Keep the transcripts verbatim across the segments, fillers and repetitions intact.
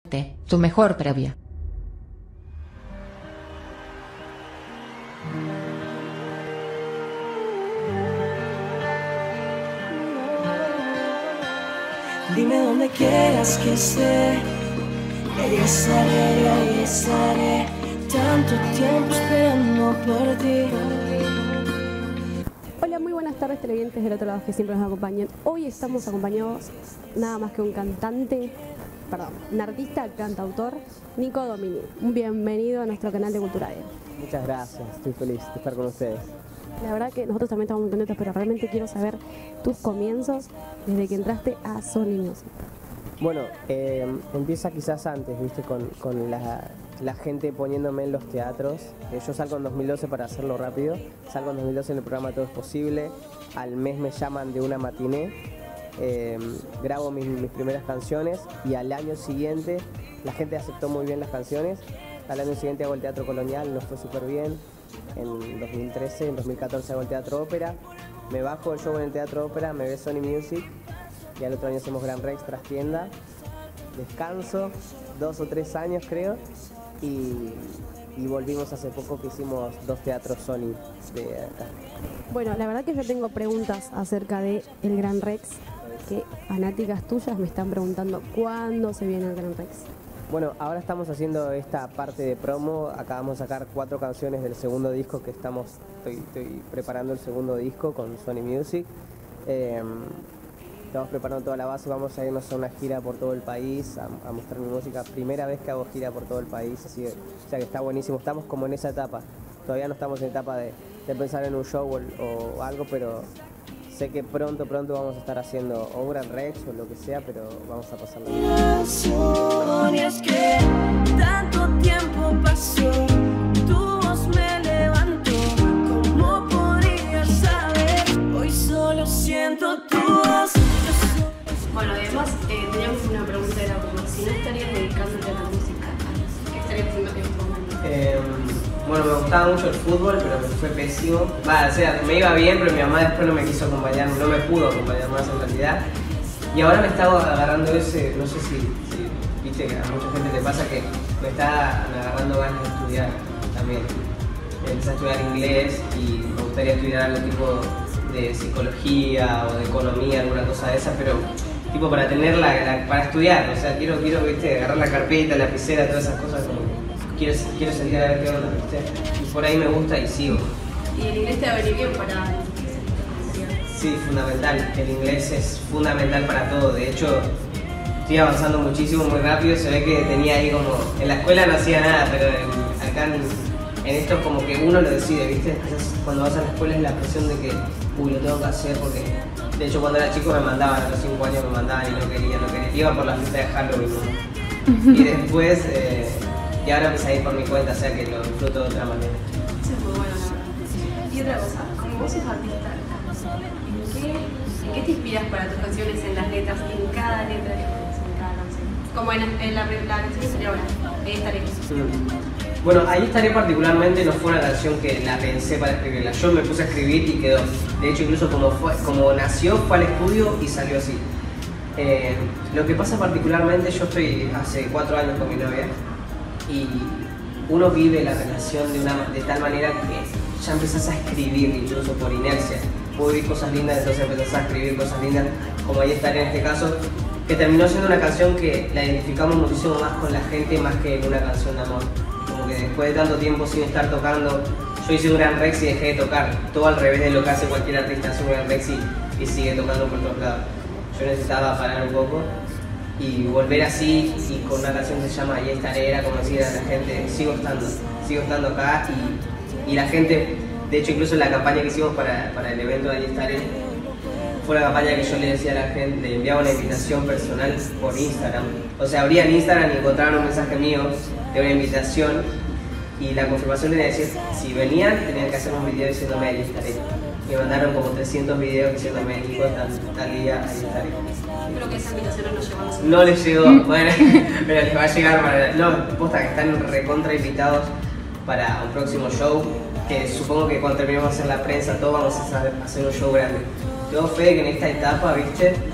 Tu mejor previa. Dime donde quieras que esté, ahí estaré, ahí estaré. Tanto tiempo esperando por ti. Hola, muy buenas tardes televidentes del otro lado que siempre nos acompañan. Hoy estamos acompañados nada más que un cantante, perdón, un artista, cantautor, Nico Domini. Un bienvenido a nuestro canal de Cultura E. Muchas gracias, estoy feliz de estar con ustedes. La verdad que nosotros también estamos muy contentos, pero realmente quiero saber tus comienzos desde que entraste a Sony Music. Bueno, eh, empieza quizás antes, viste, con, con la, la gente poniéndome en los teatros. Eh, yo salgo en dos mil doce para hacerlo rápido, salgo en dos mil doce en el programa Todo es Posible, al mes me llaman de una matiné, eh, grabo mis, mis primeras canciones y al año siguiente la gente aceptó muy bien las canciones. Al año siguiente hago el Teatro Colonial, nos fue súper bien. En dos mil trece, en dos mil catorce hago el Teatro Ópera, me bajo el show en el Teatro Ópera, me ve Sony Music y al otro año hacemos Gran Rex, Trastienda, descanso, dos o tres años creo, y, y volvimos hace poco que hicimos dos teatros Sony de acá. Bueno, la verdad que yo tengo preguntas acerca de el Gran Rex, que fanáticas tuyas me están preguntando cuándo se viene el Gran Rex. Bueno, ahora estamos haciendo esta parte de promo, acabamos de sacar cuatro canciones del segundo disco que estamos, estoy, estoy preparando el segundo disco con Sony Music. Eh, estamos preparando toda la base, vamos a irnos a una gira por todo el país, a, a mostrar mi música. Primera vez que hago gira por todo el país, así que, o sea que está buenísimo, estamos como en esa etapa. Todavía no estamos en etapa de, de pensar en un show o, o algo, pero sé que pronto, pronto vamos a estar haciendo o un Gran Rex o lo que sea, pero vamos a pasarlo bien. Y es que tanto tiempo pasó, tu voz me levantó. ¿Cómo podría saber? Hoy solo siento tu voz. Bueno, además eh, teníamos una pregunta, era como si no estarías dedicándote a la música, ¿qué estarías haciendo en este momento? Eh, bueno, me gustaba mucho el fútbol, pero me fue pésimo. Va, o sea, me iba bien, pero mi mamá después no me quiso acompañar, no me pudo acompañar más en realidad. Y ahora me estaba agarrando ese, no sé si, si viste que a mucha gente le pasa que me está agarrando ganas de estudiar también. Empecé a estudiar inglés y me gustaría estudiar algo tipo de psicología o de economía, alguna cosa de esa, pero tipo para tenerla, la, para estudiar, o sea, quiero, quiero, viste, agarrar la carpeta, la lapicera, todas esas cosas como quiero, quiero sentir a ver qué onda, viste, y por ahí me gusta y sigo. ¿Y el inglés te va a venir bien para...? Sí, fundamental, el inglés es fundamental para todo, de hecho estoy avanzando muchísimo, muy rápido, se ve que tenía ahí como, en la escuela no hacía nada, pero en, acá en, en esto es como que uno lo decide, viste, entonces cuando vas a la escuela es la presión de que, uy, lo tengo que hacer porque, de hecho cuando era chico me mandaban, a los cinco años me mandaban y no quería, no quería, iba por la fiesta de Halloween, ¿no? Y después, eh, y ahora empecé a ir por mi cuenta, o sea que lo disfruto de otra manera. Eso es muy bueno, la verdad. Y otra cosa, como vos sos artista, ¿en qué, ¿en qué te inspiras para tus canciones, en las letras, en cada letra que pones, en cada canción? Como en, en la, la canción que salió ahora, ahí estaré. Mm. Bueno, ahí estaré particularmente, no fue una canción que la pensé para escribirla, yo me puse a escribir y quedó. De hecho, incluso como, fue, como nació, fue al estudio y salió así. Eh, lo que pasa particularmente, yo estoy hace cuatro años con mi novia y uno vive la relación de, una, de tal manera que ya empezás a escribir incluso por inercia. Puedo vivir cosas lindas, entonces empezás a escribir cosas lindas, como ahí estaré en este caso, que terminó siendo una canción que la identificamos muchísimo más con la gente más que una canción de amor. Como que después de tanto tiempo sin estar tocando, yo hice un Gran Rex y dejé de tocar, todo al revés de lo que hace cualquier artista, hace un Gran Rex y, y sigue tocando por todos lados. Yo necesitaba parar un poco y volver así, y con una canción que se llama Ahí estaré, era como decir a la gente, sigo estando, sigo estando acá, y, y la gente, de hecho incluso la campaña que hicimos para, para el evento de Ahí estaré, fue una campaña que yo le decía a la gente, le enviaba una invitación personal por Instagram, o sea, abrían Instagram y encontraban un mensaje mío de una invitación, y la confirmación tenía que decir, si venían tenían que hacer un video diciéndome Ahí estaré. Me mandaron como trescientos videos diciéndome Nico, tal, tal día, ahí estaré. Creo que esa invitación no llegó a nosotros. No les llegó, bueno, pero les va a llegar para... No, posta que están recontra invitados para un próximo show, que supongo que cuando terminemos de hacer la prensa, todos vamos a hacer un show grande. Tengo fe de que en esta etapa, viste,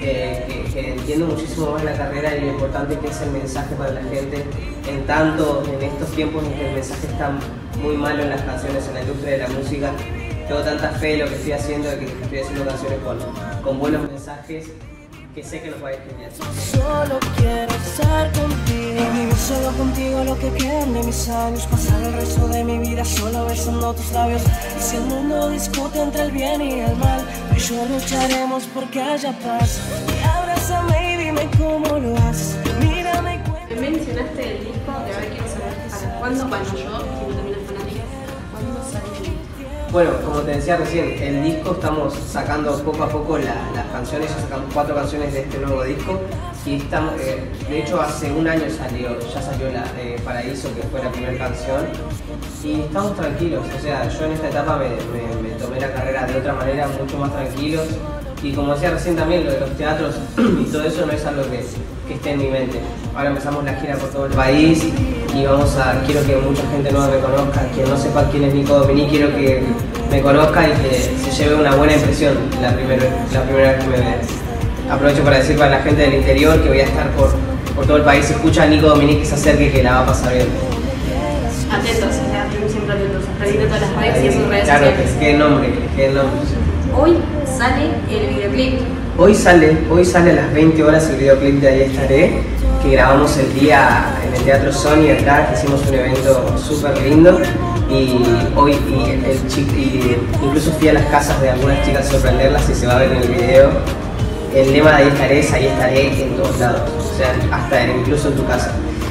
eh, que, que entiendo muchísimo más la carrera y lo importante que es el mensaje para la gente, en tanto en estos tiempos en que el mensaje está muy malo en las canciones, en la industria de la música. Tengo tanta fe en lo que estoy haciendo, de que estoy haciendo canciones con, con buenos mensajes, que sé que nos va a ir genial. Solo quiero estar contigo y vivir solo contigo lo que quedan de mis años. Pasar el resto de mi vida solo besando tus labios. Y si el mundo discute entre el bien y el mal, tú y yo lucharemos porque haya paz. Y abrázame y dime cómo lo haces. Mírame y cuéntame. Mencionaste el disco, de ahora quiero saber para cuándo, cuando yo, si no también es fanática, ¿cuándo sale el disco? Bueno, como te decía recién, el disco estamos sacando poco a poco la, las canciones, ya sacamos cuatro canciones de este nuevo disco y estamos, eh, de hecho hace un año salió, ya salió la eh, Paraíso, que fue la primera canción, y estamos tranquilos, o sea, yo en esta etapa me, me, me tomé la carrera de otra manera, mucho más tranquilos, y como decía recién también, lo de los teatros y todo eso no es algo que, que esté en mi mente. Ahora empezamos la gira por todo el país y vamos a, quiero que mucha gente nueva me conozca, quien no sepa quién es Nico Dominic, quiero que me conozca y que se lleve una buena impresión la primera, la primera vez que me vea. Aprovecho para decir para la gente del interior que voy a estar por, por todo el país. Si escucha a Nico Dominic, que se acerque, que la va a pasar bien. Atentos, siempre atentos, aprendiendo todas las redes y en sus redes claro, sociales. que, que nombre, que nombre. Hoy sale el videoclip. Hoy sale, hoy sale a las veinte horas el videoclip de Ahí Estaré, que grabamos el día en el Teatro Sony acá, que hicimos un evento súper lindo. Y hoy y el chico, y incluso fui a las casas de algunas chicas a sorprenderlas y se va a ver en el video. El lema de Ahí Estaré es Ahí Estaré en todos lados, o sea, hasta incluso en tu casa.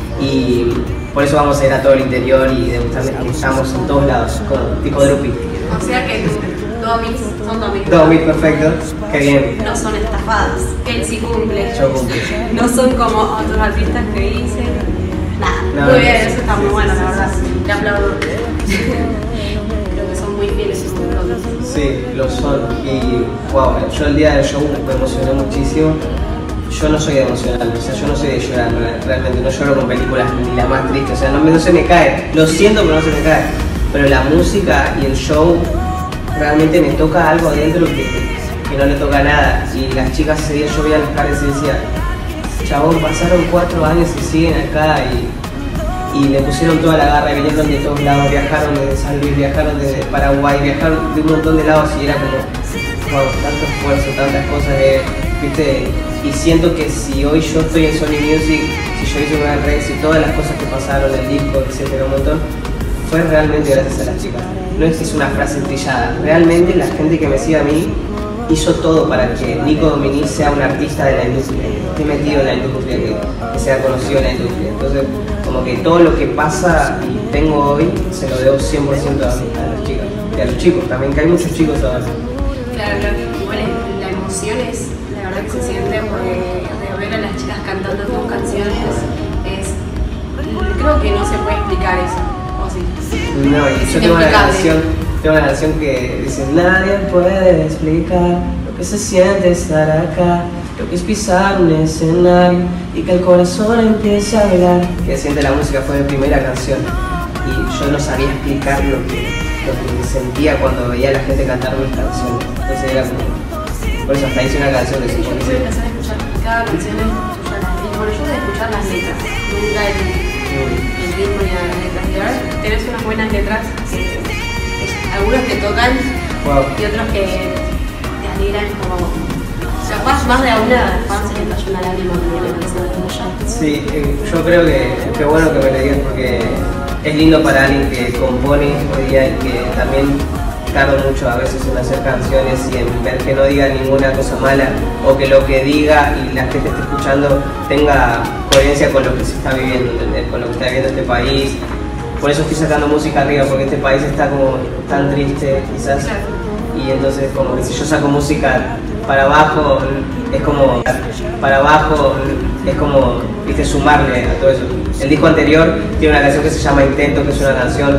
Y por eso vamos a ir a todo el interior y demostrarles que estamos en todos lados, como tipo Drupi. O sea que domis son domis. Domis, perfecto, qué bien. No son estafadas, él sí cumple. Yo cumple. No son como otros artistas que dicen nada. No, muy bien, no, eso está muy bueno, la verdad. Le aplaudo. Creo que son muy fieles sus productos. Sí, lo son. Y wow, yo el día del show me emocioné muchísimo. Yo no soy de emocional, o sea, yo no soy de llorar, realmente no lloro con películas ni la más triste, o sea, no, no se me cae. Lo siento, pero no se me cae. Pero la música y el show realmente me toca algo adentro que, que no le toca nada. Y las chicas ese día yo veía las caras y decía, chabón, pasaron cuatro años y siguen acá y, y le pusieron toda la garra, vinieron de todos lados, viajaron desde San Luis, viajaron desde Paraguay, viajaron de un montón de lados y era como, wow, tanto esfuerzo, tantas cosas, eh, viste. Y siento que si hoy yo estoy en Sony Music, si yo hice una red, si todas las cosas que pasaron, el disco, etcétera, un montón, fue realmente gracias a las chicas. No es que es una frase trillada, realmente la gente que me sigue a mí hizo todo para que Nico Dominic sea un artista de la industria, que esté metido en la industria, que, que sea conocido en la industria. Entonces, como que todo lo que pasa y tengo hoy, se lo debo cien por ciento a, a las chicas. Y a los chicos también, que hay muchos chicos ahora. Claro, claro. Igual la emoción es, la verdad que se siente porque de ver a las chicas cantando tus canciones es, creo que no se puede explicar eso. ¿O sí? No, y yo tengo una canción, tengo una canción que dice, nadie puede explicar lo que se siente estar acá, lo que es pisar un escenario y que el corazón empiece a bailar. Que siente la música fue mi primera canción y yo no sabía explicar lo que, lo que sentía cuando veía a la gente cantar mis canciones. Entonces era como, por eso hasta hice una canción de eso. Yo tuve que empezar a escuchar cada canción, escuchar las letras. Bueno, yo de escuchar las letras, nunca el, el ritmo ni las letras. Y ahora tenés unas buenas letras, que, algunos te tocan Wow. y otros que te alegran como... Capaz más de a una fan se le cayó una lágrima cuando la canción de ella. Sí, eh, yo creo que qué bueno que me lo digas porque es lindo para alguien que compone hoy día y que también tardo mucho a veces en hacer canciones y en ver que no diga ninguna cosa mala o que lo que diga y la gente esté escuchando tenga coherencia con lo que se está viviendo, ¿entendés? Con lo que está viviendo este país. Por eso estoy sacando música arriba, porque este país está como tan triste quizás. Y entonces como que si yo saco música para abajo, es como para abajo, es como, viste, sumarle a todo eso. El disco anterior tiene una canción que se llama Intento, que es una canción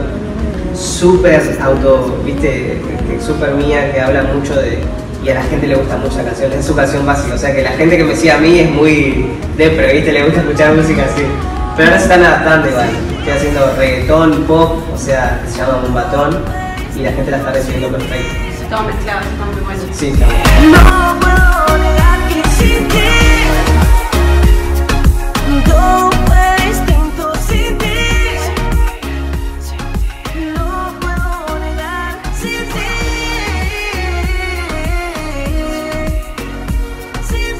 súper auto, viste, súper mía, que habla mucho de, y a la gente le gusta mucho la canción, es su canción básica, o sea que la gente que me sigue a mí es muy depre, viste, le gusta escuchar música así. Pero ahora se están adaptando igual, estoy haciendo reggaetón, pop, o sea, se llama Bombatón, y la gente la está recibiendo perfecto. Todo mezclado, está muy bueno. Sí, está No puedo negar porque sin ti todo fue distinto. Sin ti no puedo negar. Sin ti, sin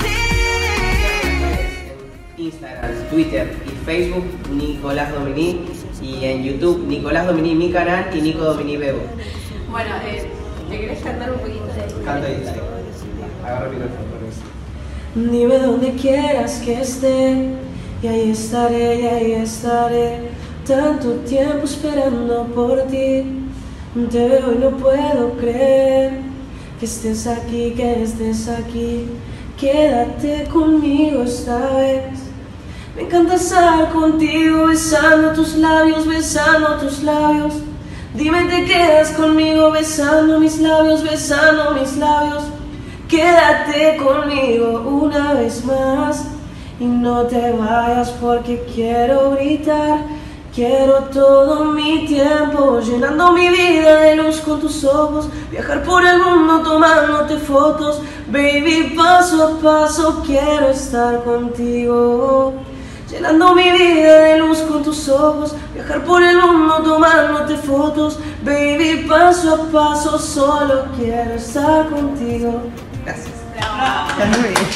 ti. Instagram, Twitter y Facebook, Nicolás Domini, y en YouTube, Nicolás Domini, mi canal, y Nico Domini Bebo. Bueno, eh, ¿te querés cantar un poquito de Canto y dale. Agarra el micrófono, por eso. Dime donde quieras que esté, y ahí estaré, y ahí estaré. Tanto tiempo esperando por ti, te veo y no puedo creer que estés aquí, que estés aquí. Quédate conmigo esta vez. Me encanta estar contigo, besando tus labios, besando tus labios. Dime, te quedas conmigo, besando mis labios, besando mis labios. Quédate conmigo una vez más y no te vayas porque quiero gritar. Quiero todo mi tiempo, llenando mi vida de luz con tus ojos. Viajar por el mundo tomándote fotos. Baby, paso a paso quiero estar contigo. Llenando mi vida de luz con tus ojos. Viajar por el mundo tomándote fotos. Baby, paso a paso solo quiero estar contigo. Gracias. Bravo. Estás muy bien.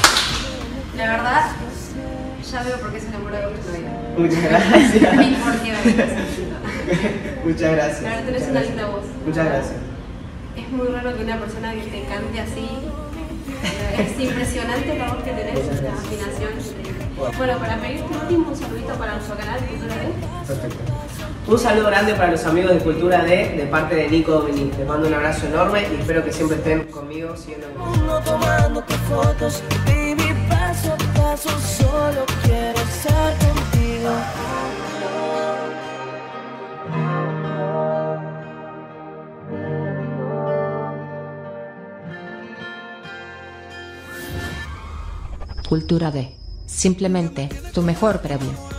La verdad, ya veo por qué se enamoró de tu novia. Muchas gracias. Y por qué me estás Muchas gracias. La verdad, tenés una linda voz. Muchas gracias. Es muy raro que una persona que te cante así. Es impresionante la voz que tenés, la afinación. Bueno, para pedirte un último saludito para nuestro canal Cultura D. Perfecto. Un saludo grande para los amigos de Cultura D, de parte de Nico Domini. Les mando un abrazo enorme y espero que siempre estén conmigo siguiendo. Mundo tomándote fotos. Baby, paso a paso solo quiero estar contigo. Cultura D. Simplemente tu mejor previo.